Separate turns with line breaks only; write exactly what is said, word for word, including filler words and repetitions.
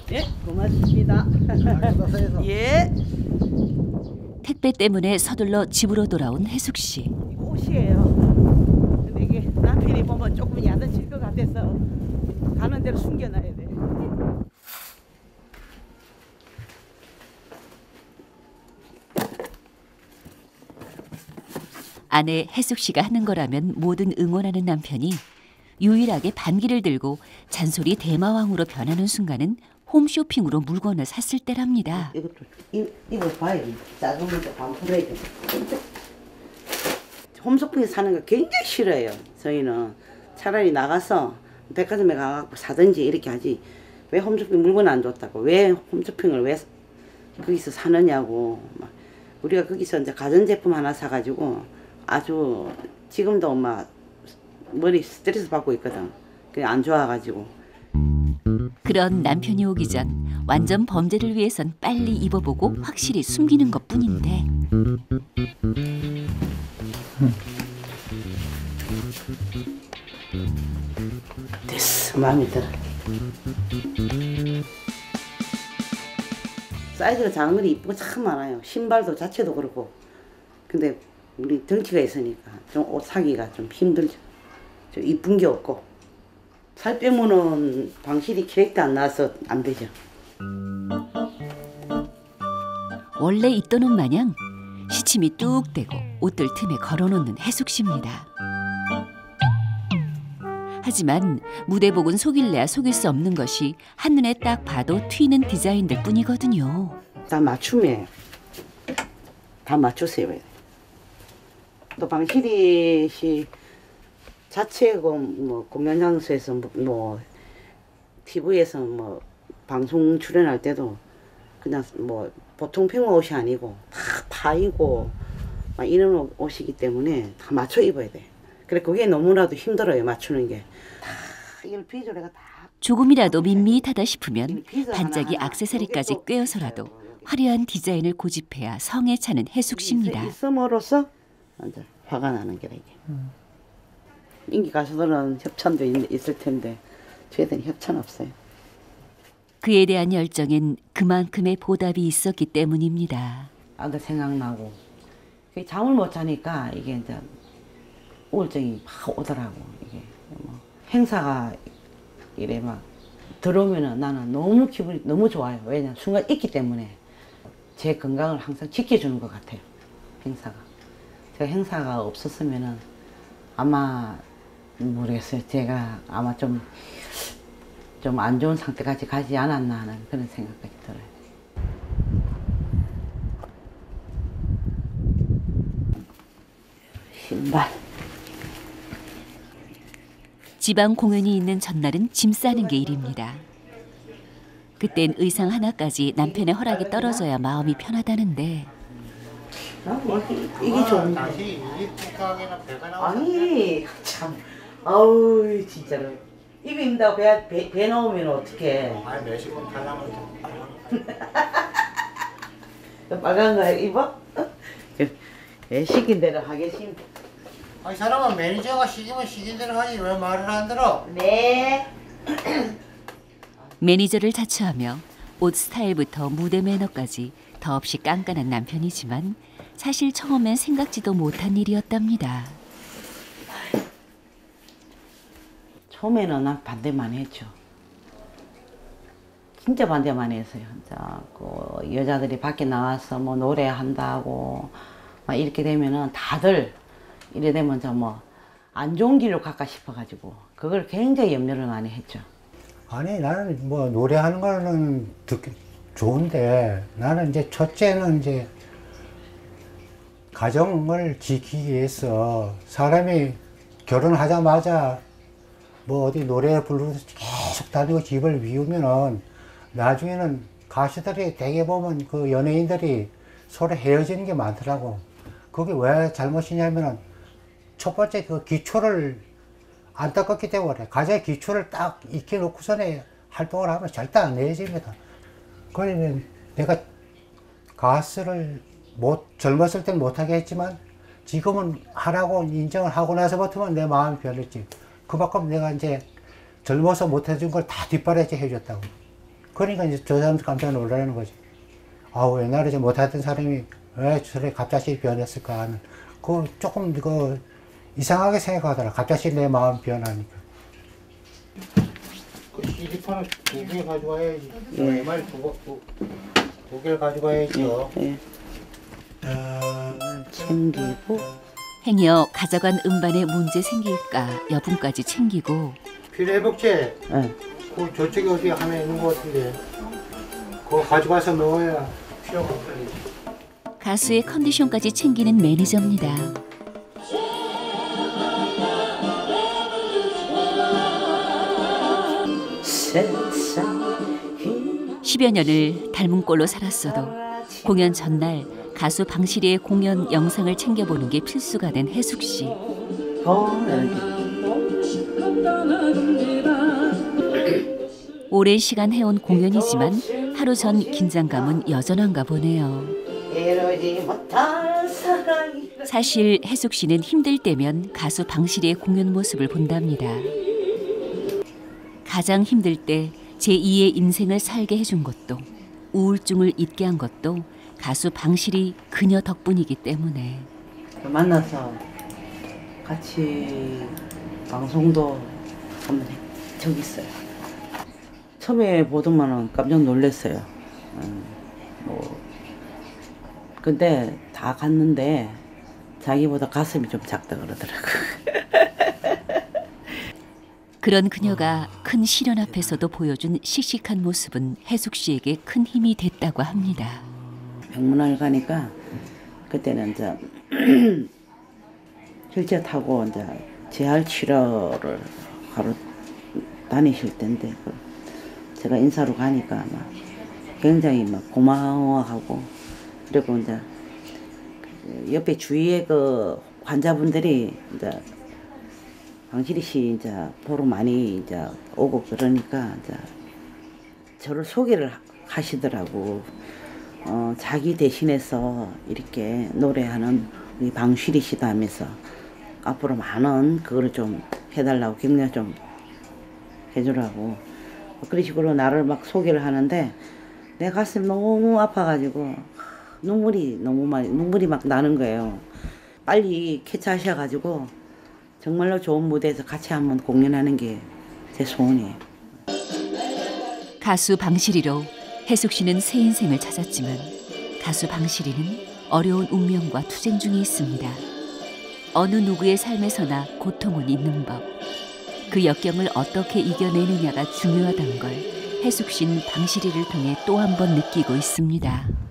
예, 고맙습니다. 예.
택배 때문에 서둘러 집으로 돌아온 혜숙 씨.
이거 옷이에요. 근데 이게 남편이 보면 조금 야단칠 것 같아서 가는 대로 숨겨놔야 돼.
아내 혜숙 씨가 하는 거라면 뭐든 응원하는 남편이 유일하게 반기를 들고 잔소리 대마왕으로 변하는 순간은 홈쇼핑으로 물건을 샀을 때랍니다.
이것도 입어봐요. 작은 것도 반풀어야 돼. 홈쇼핑에 사는 거 굉장히 싫어해요. 저희는 차라리 나가서 백화점에 가서 사든지 이렇게 하지. 왜 홈쇼핑 물건 안 줬다고? 왜 홈쇼핑을 왜 거기서 사느냐고. 막 우리가 거기서 이제 가전제품 하나 사가지고 아주 지금도 엄마 머리 스트레스 받고 있거든. 그게 안 좋아가지고.
그런 남편이 오기 전 완전 범죄를 위해선 빨리 입어보고 확실히 숨기는 것뿐인데.
됐어, 마음에 들어. 사이즈가 작은 것이 이쁘고 참 많아요. 신발도 자체도 그렇고. 근데 우리 덩치가 있으니까 좀 옷 사기가 좀 힘들죠. 좀 이쁜 게 없고. 살 빼면은 방실이 계획도 안 나와서 안 되죠.
원래 있던 옷 마냥 시침이 뚝 떼고 옷들 틈에 걸어놓는 혜숙 씨입니다. 하지만 무대복은 속일래야 속일 수 없는 것이 한눈에 딱 봐도 튀는 디자인들 뿐이거든요.
다 맞춤이에요. 다 맞추세요. 또 방실이 자체고 뭐 공연 장소에서 뭐, 뭐 티비에서 뭐 방송 출연할 때도 그냥 뭐 보통 평화 옷이 아니고 다 파이고 막 이런 옷이기 때문에 다 맞춰 입어야 돼. 그래 그게 너무나도 힘들어요 맞추는 게. 다 이걸 비주얼 내가 다.
조금이라도 밋밋하다 싶으면 반짝이 액세서리까지 꿰어서라도 화려한 디자인을 고집해야 성에 차는 혜숙 씨입니다.
있음으로써 완전 화가 나는 게 이게. 음. 인기 가수들은 협찬도 있, 있을 텐데 저희들은 협찬 없어요.
그에 대한 열정엔 그만큼의 보답이 있었기 때문입니다.
아들 생각나고 잠을 못 자니까 이게 이제 우울증이 막 오더라고. 이게 뭐 행사가 이래 막 들어오면은 나는 너무 기분이 너무 좋아요. 왜냐 순간 있기 때문에 제 건강을 항상 지켜주는 것 같아요. 행사가. 제가 행사가 없었으면은 아마 모르겠어요. 제가 아마 좀 좀 안 좋은 상태까지 가지 않았나 하는 그런 생각까지 들어요. 신발.
지방 공연이 있는 전날은 짐 싸는 게 일입니다. 그땐 의상 하나까지 남편의 허락이 떨어져야 마음이 편하다는데.
이게 좋은데. 아니 참. 아우 진짜로. 입에 입는다고 배, 배, 배 나오면 어떡해.
아니 매식은 달라면
빨간 거 입어? 왜 시킨 대로 하겠습니다.
아니 사람은 매니저가 시키면 시킨 대로 하지 왜 말을 안 들어?
네.
매니저를 자처하며 옷 스타일부터 무대 매너까지 더없이 깐깐한 남편이지만 사실 처음엔 생각지도 못한 일이었답니다.
처음에는 난 반대만 했죠. 진짜 반대만 했어요. 진짜 그 여자들이 밖에 나와서 뭐 노래한다고 막 이렇게 되면은 다들 이래 되면 저 뭐 안 좋은 길로 갈까 싶어가지고 그걸 굉장히 염려를 많이 했죠.
아니 나는 뭐 노래하는 거는 듣기 좋은데 나는 이제 첫째는 이제 가정을 지키기 위해서 사람이 결혼하자마자 뭐 어디 노래 부르면서 계속 다니고 집을 비우면은 나중에는 가수들이 대개 보면 그 연예인들이 서로 헤어지는 게 많더라고. 그게 왜 잘못이냐면은 첫 번째 그 기초를 안 닦았기 때문에 가장 기초를 딱 익혀놓고서는 활동을 하면 절대 안 헤어집니다. 그러면 내가 가수를 못 젊었을 땐 못하게 했지만 지금은 하라고 인정을 하고 나서부터는 내 마음이 변했지. 그만큼 내가 이제 젊어서 못해준 걸 다 뒷바라지 해줬다고. 그러니까 이제 저 사람도 깜짝 놀라는 거지. 아우, 옛날에 저 못하던 사람이 왜 저래 갑자기 변했을까 하는, 그 조금 그 이상하게 생각하더라. 갑자기 내 마음 변하니까. 그 씨디판을 두 개 가져와야지.
예.
엠알 두, 두, 두 개를 가져가야죠.
예. 챙기고
행여 가져간 음반에 문제 생길까 여분까지 챙기고
필요회복제,
예.
그 저쪽에 어디 하나 있는 것 같은데 그거 가져가서 넣어야 필요가 없다니.
가수의 컨디션까지 챙기는 매니저입니다. 십여 년을 닮은 꼴로 살았어도 공연 전날 가수 방시리의 공연 영상을 챙겨보는 게 필수가 된 혜숙 씨.
어,
오랜 시간 해온 공연이지만 하루 전 긴장감은 여전한가 보네요. 사실 혜숙 씨는 힘들 때면 가수 방시리의 공연 모습을 본답니다. 가장 힘들 때 제이의 인생을 살게 해준 것도 우울증을 잊게 한 것도 가수 방시리 그녀 덕분이기 때문에.
만나서 같이 방송도 한번 적이 있어요. 처음에 보더만은 깜짝 놀랐어요. 음, 뭐 근데 다 갔는데 자기보다 가슴이 좀 작다 그러더라고.
그런 그녀가 큰 시련 앞에서도 보여준 씩씩한 모습은 혜숙 씨에게 큰 힘이 됐다고 합니다.
병문안 가니까 그때는 이제 휠체어 타고 이제 재활 치료를 하러 다니실 텐데 제가 인사로 가니까 막 굉장히 막 고마워하고, 그리고 이제 옆에 주위에 그 환자분들이 이제 방시리 씨 이제 보러 많이 이제 오고 그러니까 이제 저를 소개를 하시더라고. 어, 자기 대신해서 이렇게 노래하는 우리 방시리 씨다 하면서 앞으로 많은 그거를 좀 해달라고, 격려 좀 해주라고. 그런 식으로 나를 막 소개를 하는데 내 가슴이 너무 아파가지고 눈물이 너무 많이, 눈물이 막 나는 거예요. 빨리 캐치하셔가지고 정말로 좋은 무대에서 같이 한번 공연하는 게 제 소원이에요.
가수 방시리로 혜숙 씨는 새 인생을 찾았지만 가수 방시리는 어려운 운명과 투쟁 중에 있습니다. 어느 누구의 삶에서나 고통은 있는 법. 그 역경을 어떻게 이겨내느냐가 중요하다는 걸 혜숙 씨는 방시리를 통해 또 한 번 느끼고 있습니다.